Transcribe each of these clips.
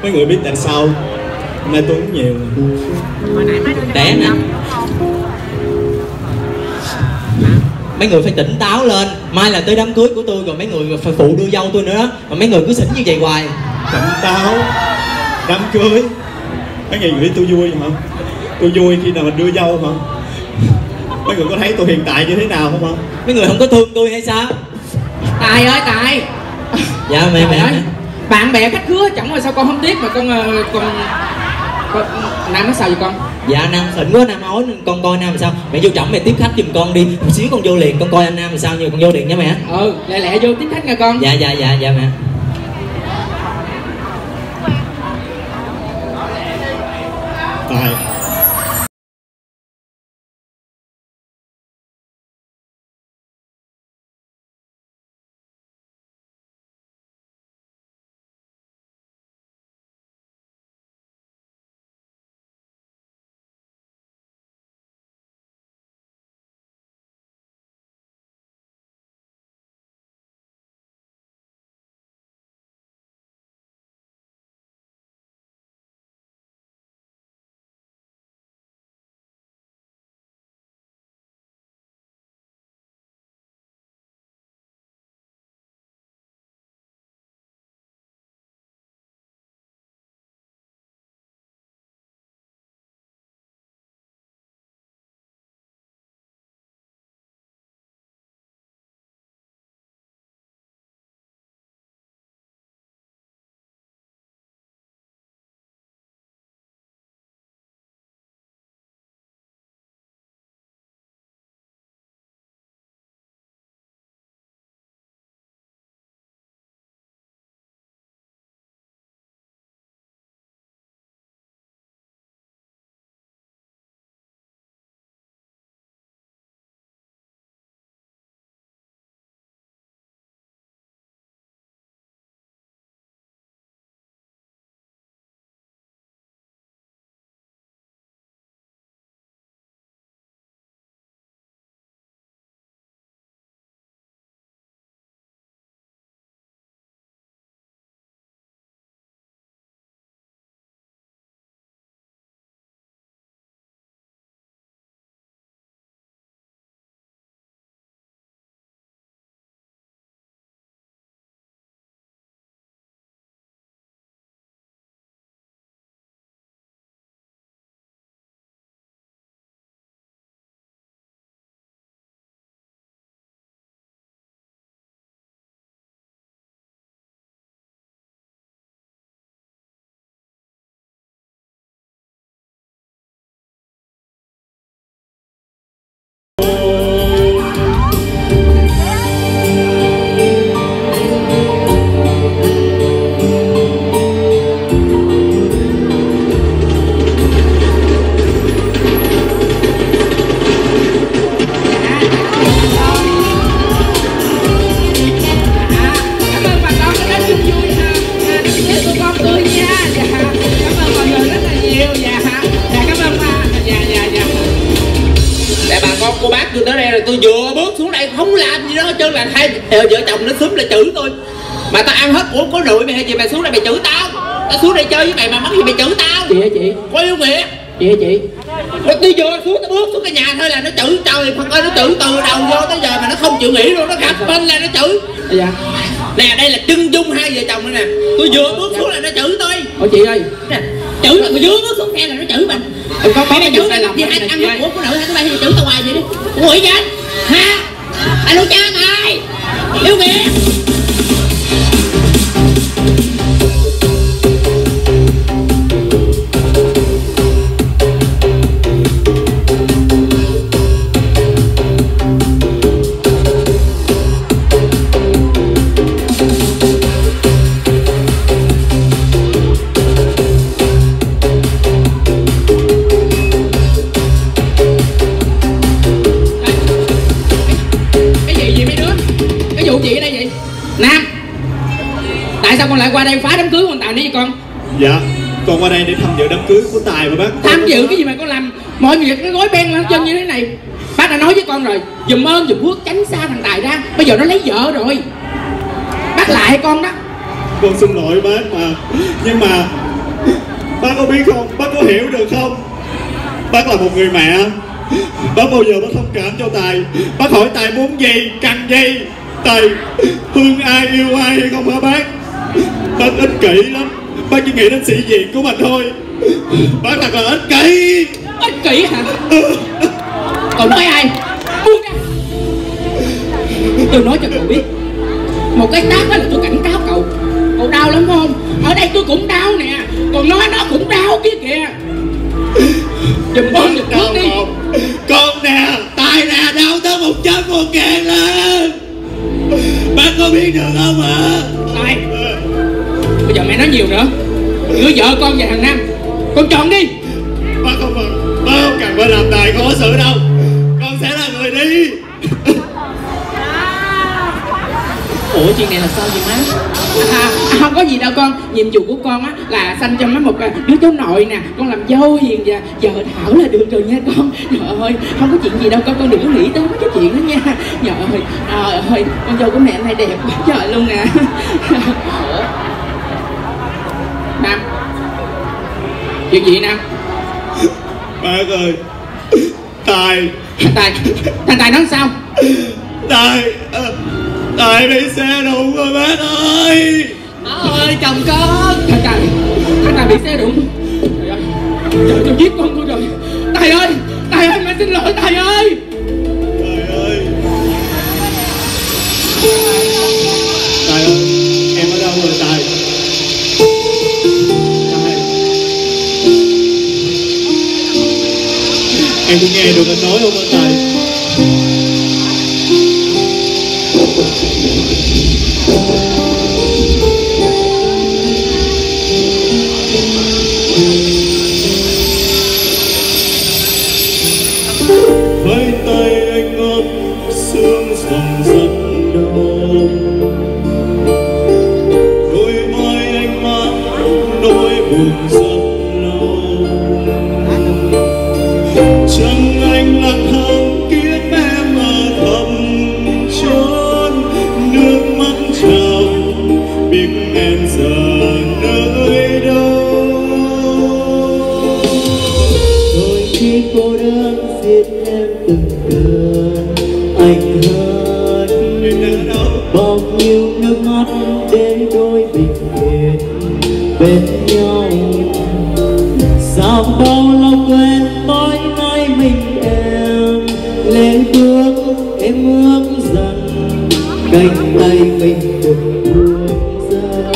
Mấy người biết tại sao hôm nay tôi uống nhiều Để nè, mấy người phải tỉnh táo lên. Mai là tới đám cưới của tôi rồi, mấy người phải phụ đưa dâu tôi nữa đó. Mà mấy người cứ xỉn như vậy hoài. tỉnh táo. Đám cưới mấy người nghĩ tôi vui hả? Tôi vui khi nào mình đưa dâu hả? Mấy người có thấy tôi hiện tại như thế nào không hả? Mấy người không có thương tôi hay sao? Tài ơi Tài. Dạ mẹ ơi, bạn bè khách khứa chẳng mà sao con không tiếp mà con Nam nói sao vậy con? Dạ Nam xịn quá Nam ói nên con coi Nam sao. Mẹ vô trọng mẹ tiếp khách giùm con đi. Một xíu con vô liền, con coi anh Nam làm sao, như con vô liền nha mẹ. Lẹ lẹ vô tiếp khách nha con. Dạ mẹ. Tài. Cô bác tôi tới đây rồi, tôi vừa bước xuống đây không làm gì đó hết trơn, là hai vợ chồng nó xúm lại chửi tôi. Mà tao ăn hết của có rượu mày hay gì mày xuống đây mày chửi tao? Tao xuống đây chơi với mày mà mắc gì mày chửi tao? Chị ơi chị. Có yêu nghĩa. Chị ơi chị. Rồi tôi vừa xuống, tôi bước xuống cái nhà thôi là nó chửi. Trời Phật ơi, nó chửi từ đầu vô tới giờ mà nó không chịu nghỉ luôn, nó gặp bên là nó chửi. Dạ. Nè đây là chân dung hai vợ chồng này nè. Tôi vừa bước xuống là nó chửi tôi. Ủa chị ơi. Nè, chửi mà vừa bước xuống xe là nó chửi mình. Có mày chửi sai lầm gì hay ăn hết của phụ nữ hay các bạn chửi tao hoài vậy đi. Ủa vậy anh? Ha? Anh nuôi cha mày. Yêu nghĩa. Sao con lại qua đây phá đám cưới của anh Tài nữa vậy con? Dạ, con qua đây để tham dự đám cưới của Tài mà bác. Tham dự cái gì mà con làm mọi việc nó gói beng lên chân như thế này. Bác đã nói với con rồi, dùm ơn dùm phước tránh xa thằng Tài ra. Bây giờ nó lấy vợ rồi. Bác lại con đó. Con xin lỗi bác mà. Nhưng mà Bác có biết không? Bác có hiểu được không? Bác là một người mẹ. Bác bao giờ bác thông cảm cho Tài. Bác hỏi Tài muốn gì, cần gì. Tài thương ai, yêu ai hay không hả bác? Bác ích kỷ lắm. Bác chỉ nghĩ đến sĩ diện của mình thôi. Bác thật là ích kỷ. Ích kỷ hả? Cậu nói ai? Buông ra. Tôi nói cho cậu biết, một cái tát đó là tôi cảnh cáo cậu. Cậu đau lắm không? Ở đây tôi cũng đau nè. Còn nói nó cũng đau kia kìa. Dùm con giùm bước đi. Con nè, Tài nè, đau tới 100.000 lần. Bác có biết được không hả? Tài, bây giờ mẹ nói nhiều nữa. Gửi vợ con về thằng Nam. Con chọn đi. Bác không cần phải làm Tài khó xử đâu. Con sẽ là người đi. Ủa chuyện này là sao vậy má? Không có gì đâu con. Nhiệm vụ của con á là sanh cho má một đứa cháu nội nè. Con làm dâu hiền và vợ Thảo là được rồi nha con. Trời ơi, không có chuyện gì đâu con đừng có nghĩ tới mấy cái chuyện đó nha. Trời ơi, con dâu của mẹ này đẹp quá trời luôn nè. Nam, chuyện gì Nam? Bác ơi, Tài nói sao? Tài bị xe đụng rồi bác ơi. Bác ơi, chồng con. Thằng Tài bị xe đụng. Trời ơi, giết con tôi rồi. Tài ơi, mẹ xin lỗi Tài ơi. Tài ơi, em ở đâu rồi Tài? Em có nghe được anh nói không hả Tài? Với tay anh ôm sương dòng rất đau, đôi môi anh mang nỗi buồn rất lâu. Chẳng anh là thằng kiếm em ở thầm chốn, nước mắt trào biết em giờ nơi đâu. Đôi khi cô đơn giết em từng cơn anh hỡi, bao nhiêu nước mắt để đôi bình yên bên nhau. Sao bao lâu quên tối nay mình em lên bước em ước rằng cánh tay mình đừng buông ra.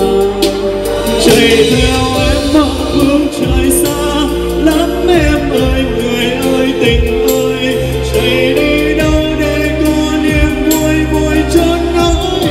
Chạy theo em mong phương trời xa lắm em ơi, người ơi tình ơi. Chạy đi đâu để có niềm vui vui chốn nỗi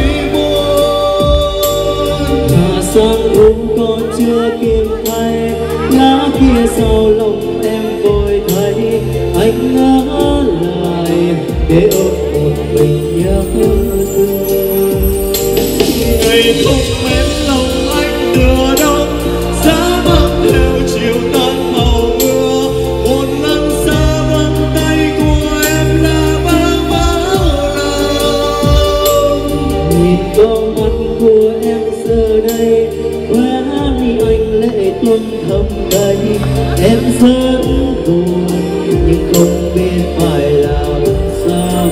buồn. Mà sáng hôm còn chưa kịp thay lá kia sau lòng em vội thấy anh ngỡ lại để ôm một mình nhớ thương. Ngày không em lòng anh tựa đông, giá băng theo chiều tan màu mưa. Một lần xa vòng tay của em là bao lâu. Nhìn con mắt của em giờ đây khóe mi anh lệ tuôn thầm đầy. Em rất buồn nhưng không biết phải làm sao.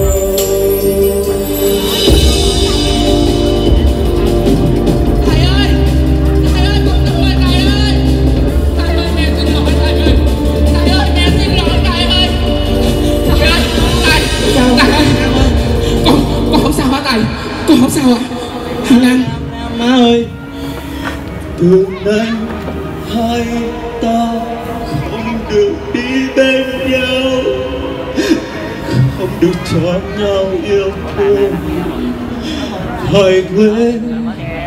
Thầy ơi, con đừng Thầy ơi. Thầy ơi, mẹ xin lỗi Thầy ơi. Thầy ơi, mẹ xin lỗi Thầy ơi. Thầy ơi, Thầy ơi. Con không sao hả Thầy? Con không sao à? Thằng Nam. Má ơi, Từ nay hai ta không được đi bên nhau, không được cho nhau yêu thương. Hãy quên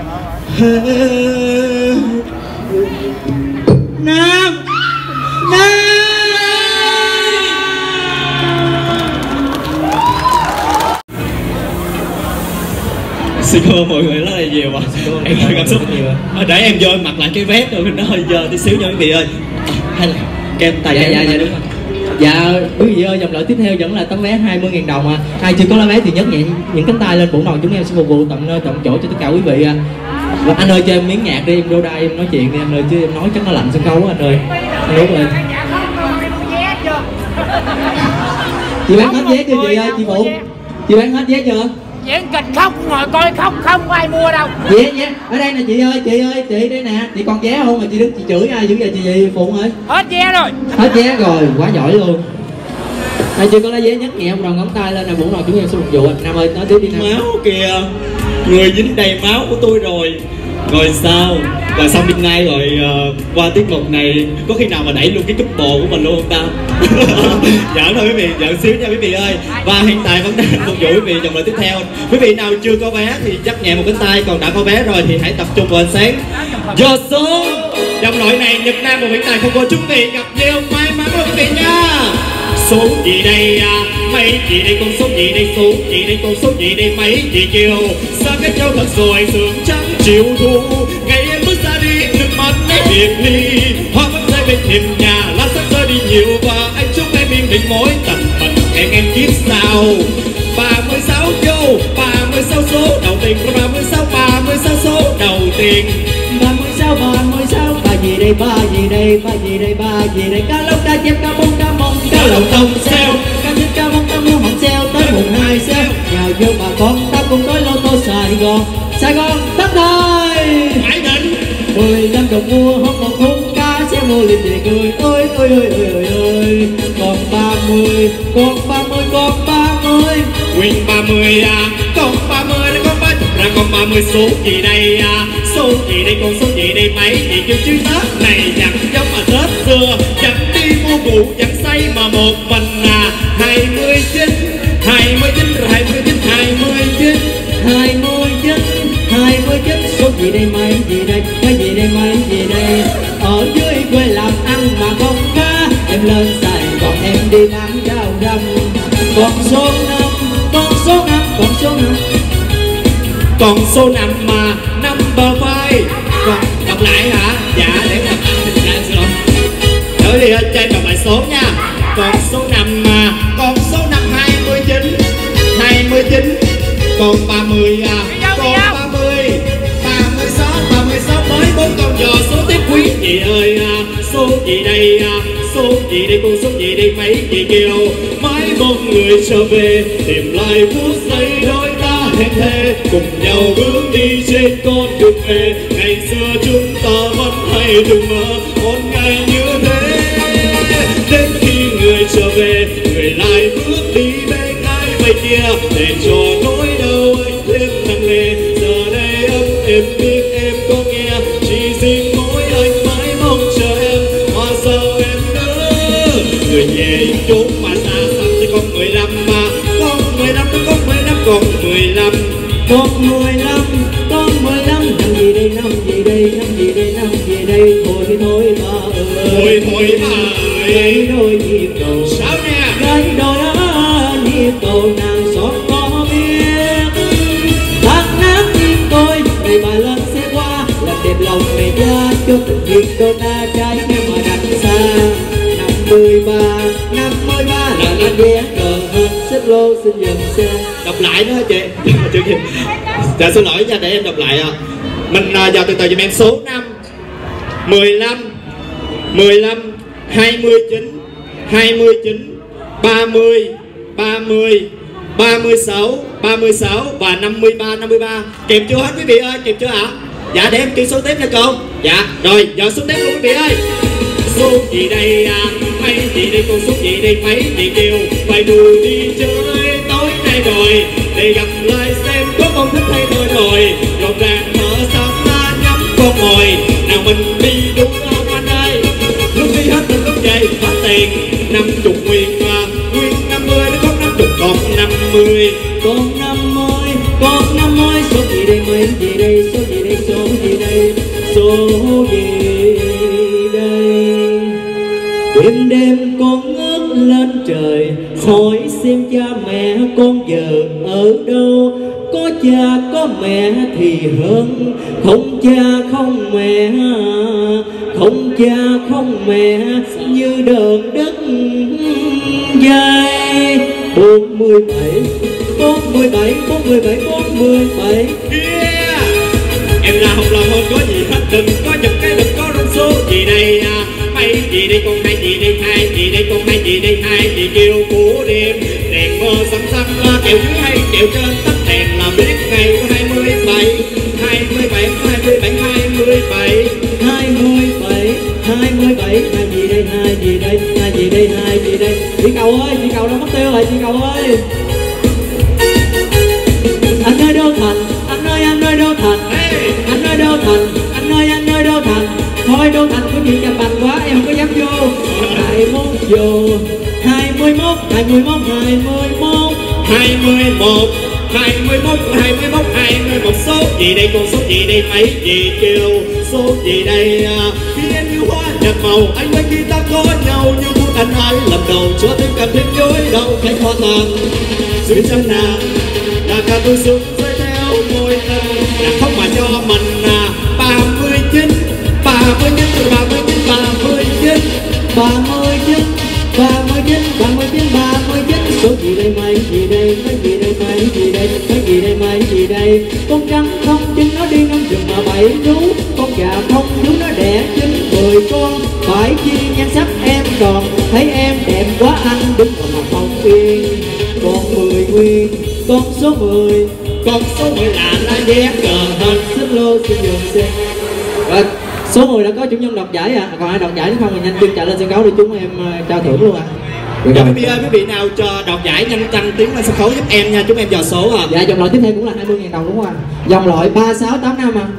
hết. Nam. Xin cảm ơn mọi người rất là nhiều ạ. Em hơi cảm xúc nhiều. Để em vô em mặc lại cái vest rồi nó hơi dơ tí xíu nha quý vị ơi. Hay là kem tài dạ đúng rồi. Dạ quý vị ơi, dòng loại tiếp theo vẫn là tấm vé 20.000 đồng à. Ai chưa có lá vé thì nhấc nhẹ những cánh tay lên, bổn đoàn chúng em sẽ phục vụ tận nơi tận chỗ cho tất cả quý vị. Anh ơi cho em miếng nhạc đi, em vô đây em nói chuyện đi anh ơi, chứ em nói chắc nó lạnh sân khấu quá anh ơi. Anh đúng rồi. Chị bán hết vé chưa chị ơi, chị Phụng? Chị bán hết vé chưa? Diễn kịch không, ngồi coi không có ai mua đâu. Vé ở đây nè chị ơi, chị đây nè, chị còn vé không mà chị đứng chị chửi ai dữ vậy chị Phụng ơi? Hết vé rồi. Hết vé rồi, quá giỏi luôn. Ai chưa có lấy vé nhấc nhẹ không đầu ngón tay lên nè, Vũ nào chúng em sẽ phục vụ. Nam ơi nói tiếp đi Nam. Máu kìa, người dính đầy máu của tôi rồi. Rồi sao? Rồi xong đêm nay rồi qua tiết mục này có khi nào mà đẩy luôn cái cúp bồ của mình luôn không ta? Giỡn thôi quý vị, giỡn xíu nha quý vị ơi. Và hiện tại vẫn đang phục vụ quý vị dòng lời tiếp theo. Quý vị nào chưa có vé thì chắc nhẹ một cái tay, còn đã có vé rồi thì hãy tập trung vào ánh sáng. Giờ số dòng loại này Nhật Nam và Nguyễn Tài không có chúng vị gặp nhiều may mắn luôn quý vị nha. Số gì đây à? Mấy chị đây con số gì đây? Số gì đây con số gì đây? Mấy chị kêu xa cách nhau thật rồi sương trắng chiều thu. Ngày em bước ra đi nước mắt đã biệt ly, hoa vẫn rơi bên thềm nhà, lá sắc rơi đi nhiều và anh chúc em yên bình mỗi tận phận hẹn em kiếp sau. 36 vô 36 số đầu tiên, 36 số đầu tiên. 36 ba gì đây ba gì đây ba gì đây ba gì đây, cá lóc cá chép cá bún cá mông cá lồng tôm xeo, cá thịt cá mông cá muỗng hồng xeo tới mùng 2 xeo. Nhào vô bà con ta cùng tới lô tô Sài Gòn tắt thôi. Hải Định 15 đồng mua không một thùng cá xe mua liền về cười ơi ơi ơi ơi ơi. Còn 30 còn 30 còn 30 Nguyên 30 à, còn 30 nó có mấy ra còn 30 số gì đây à? Số gì đây con số gì đây? Mấy gì kêu chứ Tết này chẳng giống mà Tết xưa, chẳng đi mua cụ chẳng say mà một mình à. 29 rồi 29 số gì đây mấy gì đây mấy gì đây mấy gì đây. Ở dưới quê làm ăn mà không khá, em lên Sài Gòn em đi bán rau răm. Còn số 5 còn số 5 còn số 5 còn số 5 mà number 5. Còn đọc lại hả? Dạ để đọc lại xin lỗi. Đợi đi cho em đọc lại số nha. Còn số 5 mà còn số 5 29 còn 30 à, còn 30 36 mới 4 con giò số tiếp quý chị ơi à. Số gì đây à? Số gì đây con số gì đây? Mấy chị kêu mấy một người trở về tìm lại phút giây đôi ta hẹn thề cùng nhau bước đi trên con đường về. Ngày xưa chúng ta vẫn hay từng mơ một ngày như thế, đến khi người trở về người lại bước đi bên ai vậy kia để cho nỗi đau anh thêm nặng nề. Giờ đây ấm em biết em có nghe, chỉ riêng mỗi anh mãi mong chờ em. Mà sao em nữa người về chốn mà xa xăm thì con 15 mà con 15 con 15 con 15 con 15 con 15 năm gì đây năm gì đây năm gì đây năm gì đây. Thôi thôi bà ơi thôi bà ơi gãy đôi nhịp cầu sao nha gãy đôi nhịp cầu nàng xót có biết. Tháng nắng tim tôi ngày bà lên xe qua làm đẹp lòng mẹ cha cho tình duyên đôi ta trái em mà đằng xa. 53 là anh vé cờ hơn xích lô xin dừng xe. đọc lại nữa chị. Dạ xin lỗi nha, để em đọc lại à. Mình vào từ từ giùm em số 5 15 29 30 36 và 53 kịp chưa hết quý vị ơi, kịp chưa ạ? Dạ để em kêu số tiếp nha cô. Dạ rồi giờ số tiếp luôn quý vị ơi. Số gì đây à? Mấy gì đây con số gì đây? Mấy chị kêu phải đùi đi chơi tối nay rồi để gặp lại xem có con thích hay thôi rồi. Rộn ràng mở sáng ta nhắm con mồi nào mình đi đúng không anh ơi? Lúc đi hết mình lúc về hết tiền 50 nguyên 50 nó có 50 còn 50 còn 50 số gì đây mấy gì đây số gì đây số gì đây số gì đây. Đêm con ngước lên trời hỏi xem cha mẹ con giờ ở đâu. Có cha có mẹ thì hơn, không cha không mẹ, không cha không mẹ như đờn đất dây. 47 yeah. em là không lo không có gì hết, đừng có giật cái đừng có rung số gì đây mấy gì đây con hai gì đây hai gì đây con hai gì đây hai gì kêu của đêm đèn mơ xanh xanh kẹo dưới hay kẹo trên tắt đèn làm biết ngày có 27 hai gì đây hai gì đây hai gì đây hai gì đây chị cầu ơi, chị cầu đâu mất tiêu rồi chị cầu ơi. Anh ơi đâu thành, anh ơi đâu thành, anh ơi đâu thành, anh ơi đâu thành, thôi đâu thành có chuyện chập bành quá em không có dám vô. 21 vô 21 số gì đây con số gì đây mấy gì kêu số gì đây khi em yêu hoa nhạt màu anh với khi ta có nhau như phút anh ai làm đầu cho thêm cảm thêm dối đầu cánh hoa tàn dưới chân nàng là cả tôi xuống rơi theo môi em là không mà cho mình 39 số gì đây mấy gì đây mấy gì đây mấy gì đây mấy gì đây mấy gì đây. Con trăng không trứng nó đi ngắm rừng mà bảy rú, con gà không rú nó đẻ trứng 10 con. Phải chi nhan sắc em còn thấy em đẹp quá anh đứng còn mà không yên. Con 10 nguyên con số 10 là lá vé cờ hơn xích lô xin dừng xe. Rồi số 10 đã có chủ nhân đoạt giải còn ai đoạt giải nữa không thì nhanh chân chạy lên sân khấu để chúng em trao thưởng luôn Dạ quý vị nào cho đoạt giải nhanh chân tiến lên sân khấu giúp em nha, chúng em dò số Dạ dòng loại tiếp theo cũng là 20.000 đồng đúng không ạ? Dòng loại 3685 ạ.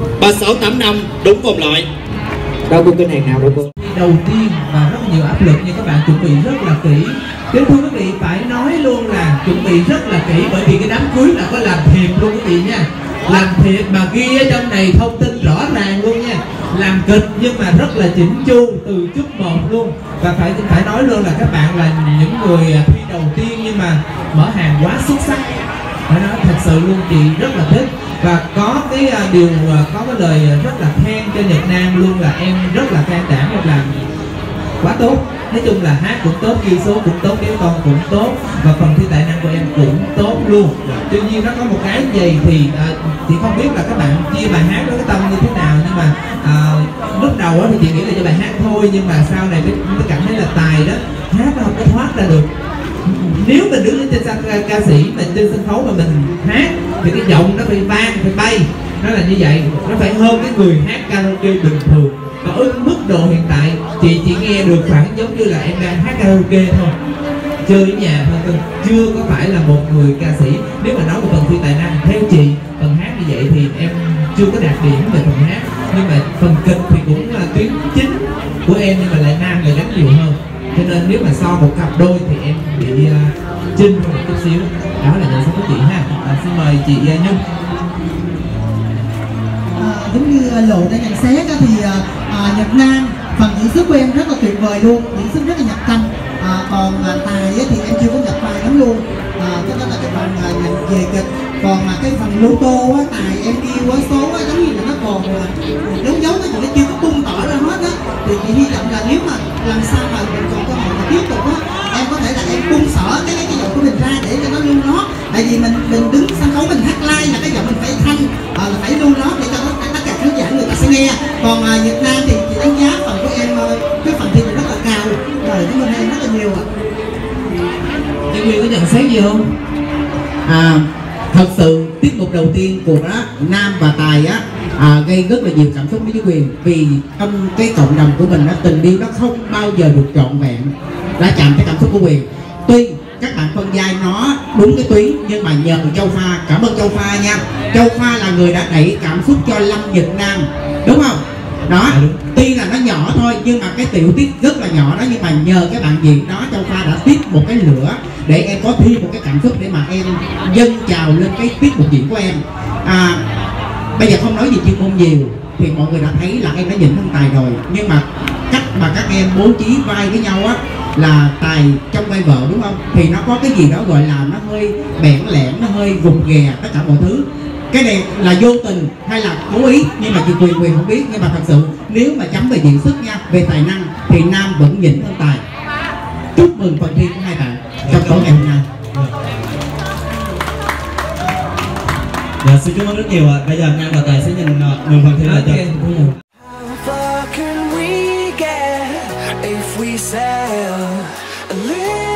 3685 đúng vòng loại. Đâu cô kênh hàng nào đâu cô? Đầu tiên và rất nhiều áp lực nhưng các bạn chuẩn bị rất là kỹ. Kính thưa quý vị, phải nói luôn là chuẩn bị rất là kỹ bởi vì cái đám cưới là có làm thiệp luôn quý vị nha. Làm thiệp mà ghi ở trong này thông tin rõ ràng luôn nha. Làm kịch nhưng mà rất là chỉnh chu từ chút một luôn. Và phải nói luôn là các bạn là những người thi đầu tiên nhưng mà mở hàng quá xuất sắc. Phải nói thật sự luôn, chị rất là thích. Và có cái điều có cái lời rất là khen cho Nhật Nam luôn là em rất là can đảm và làm quá tốt. Nói chung là hát cũng tốt, ghi số cũng tốt, kéo con cũng tốt và phần thi tài năng của em cũng tốt luôn. Tuy nhiên nó có một cái gì thì không biết là các bạn chia bài hát với cái tâm như thế nào, nhưng mà lúc đầu thì chị nghĩ là cho bài hát thôi, nhưng mà sau này mới cảm thấy là tài đó hát nó không có thoát ra được. Nếu mình đứng trên ca sĩ mình trên sân khấu mà mình hát thì cái giọng nó phải vang, phải bay, nó là như vậy, nó phải hơn cái người hát karaoke bình thường. Và ở mức độ hiện tại chị chỉ nghe được khoảng giống như là em đang hát karaoke thôi, chơi ở nhà thôi, chưa có phải là một người ca sĩ. Nếu mà nói về phần thi tài năng, theo chị phần hát như vậy thì em chưa có đạt điểm về phần hát, nhưng mà phần kịch thì cũng là tuyến chính của em, nhưng mà lại nam lại gắn nhiều hơn, cho nên nếu mà so một cặp đôi thì em bị chinh hơn một chút xíu. Đó là nhận xét của chị ha. Xin mời chị Nhung. Giống như Lộ đã nhận xét thì Nhật Nam phần diễn xuất của em rất là tuyệt vời luôn, diễn xuất rất là nhập tâm. Còn tài thì em chưa có nhập vai lắm luôn, cho nên là cái phần nhận về kịch. Còn cái phần lô tô tài em yêu quá số giống như là nó còn giống nó còn nó chưa có tung tỏ ra hết á, thì chị hy vọng là nếu mà làm sao mà mình còn cơ hội tiếp tục em có thể là em bung xỏ cái giọng của mình ra để cho nó lưu nó. Tại vì mình đứng sân khấu mình hát live là cái giọng mình phải thanh, là phải lưu nó để cho tất cả khán giả người ta sẽ nghe. Còn Nhật Nam thì chị đánh giá phần của em cái phần thi rất là cao, rồi cảm ơn em rất là nhiều ạ. Chị Nguyên có nhận xét gì không? Thật sự tiết mục đầu tiên của Nam và Tài gây rất là nhiều cảm xúc với Quyền, vì trong cái cộng đồng của mình tình yêu nó không bao giờ được trọn vẹn, đã chạm cái cảm xúc của Quyền. Tuy các bạn phân vai nó đúng cái tuyến nhưng mà nhờ Châu Pha, cảm ơn Châu Pha nha. Châu Pha là người đã đẩy cảm xúc cho Lâm Nhật Nam, đúng không? Đó, tuy là nó nhỏ thôi nhưng mà cái tiểu tiết rất là nhỏ đó, nhưng mà nhờ cái bạn diễn đó Châu Pha đã tiếp một cái lửa để em có thêm một cái cảm xúc để mà em dâng trào lên cái tiết mục diễn của em. Bây giờ không nói gì chuyên môn nhiều thì mọi người đã thấy là em đã nhịn hơn Tài rồi, nhưng mà cách mà các em bố trí vai với nhau là Tài trong vai vợ đúng không, thì nó có cái gì đó gọi là nó hơi bẽn lẽn, nó hơi vùng ghè tất cả mọi thứ. Cái này là vô tình hay là cố ý nhưng mà chị Quyền không biết, nhưng mà thật sự nếu mà chấm về diễn xuất nha, về tài năng thì Nam vẫn nhỉnh hơn Tài. Chúc mừng phần thi của hai bạn trong tối ngày hôm nay. Xin cảm ơn rất nhiều ạ. Bây giờ Nam và Tài sẽ nhìn mừng phần thi lại cho. How far can we get if we sail a little